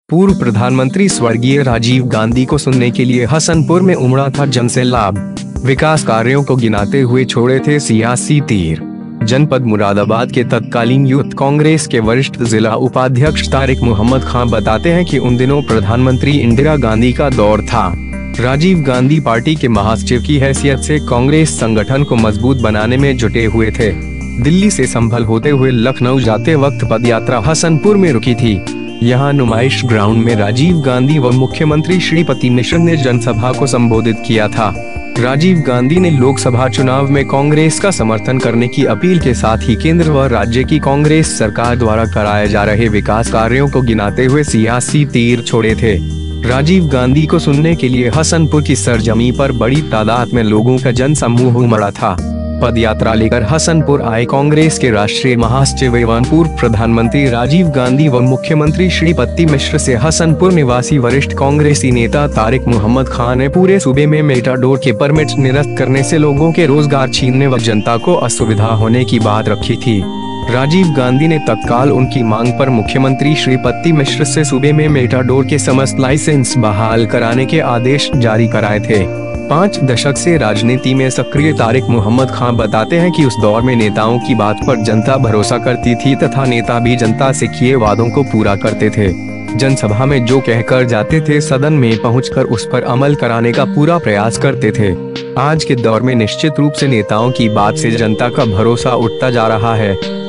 पूर्व प्रधानमंत्री स्वर्गीय राजीव गांधी को सुनने के लिए हसनपुर में उमड़ा था जनसैलाब। विकास कार्यों को गिनाते हुए छोड़े थे सियासी तीर। जनपद मुरादाबाद के तत्कालीन यूथ कांग्रेस के वरिष्ठ जिला उपाध्यक्ष तारिक मोहम्मद खान बताते हैं कि उन दिनों प्रधानमंत्री इंदिरा गांधी का दौर था। राजीव गांधी पार्टी के महासचिव की हैसियत से कांग्रेस संगठन को मजबूत बनाने में जुटे हुए थे। दिल्ली से संभल होते हुए लखनऊ जाते वक्त पदयात्रा हसनपुर में रुकी थी। यहाँ नुमाइश ग्राउंड में राजीव गांधी व मुख्यमंत्री श्रीपति मिश्र ने जनसभा को संबोधित किया था। राजीव गांधी ने लोकसभा चुनाव में कांग्रेस का समर्थन करने की अपील के साथ ही केंद्र व राज्य की कांग्रेस सरकार द्वारा कराए जा रहे विकास कार्यों को गिनाते हुए सियासी तीर छोड़े थे। राजीव गांधी को सुनने के लिए हसनपुर की सरजमी पर बड़ी तादाद में लोगों का जनसमूह उमड़ा था। पदयात्रा लेकर हसनपुर आए कांग्रेस के राष्ट्रीय महासचिव एवं पूर्व प्रधानमंत्री राजीव गांधी व मुख्यमंत्री श्रीपति मिश्र से हसनपुर निवासी वरिष्ठ कांग्रेसी नेता तारिक मोहम्मद खान ने पूरे सूबे में मेटाडोर के परमिट निरस्त करने से लोगों के रोजगार छीनने व जनता को असुविधा होने की बात रखी थी। राजीव गांधी ने तत्काल उनकी मांग पर मुख्यमंत्री श्रीपति मिश्र से सूबे में मेटाडोर के समस्त लाइसेंस बहाल कराने के आदेश जारी कराए थे। 5 दशक से राजनीति में सक्रिय तारिक मोहम्मद खान बताते हैं कि उस दौर में नेताओं की बात पर जनता भरोसा करती थी तथा नेता भी जनता से किए वादों को पूरा करते थे। जनसभा में जो कहकर जाते थे सदन में पहुंचकर उस पर अमल कराने का पूरा प्रयास करते थे। आज के दौर में निश्चित रूप से नेताओं की बात से जनता का भरोसा उठता जा रहा है।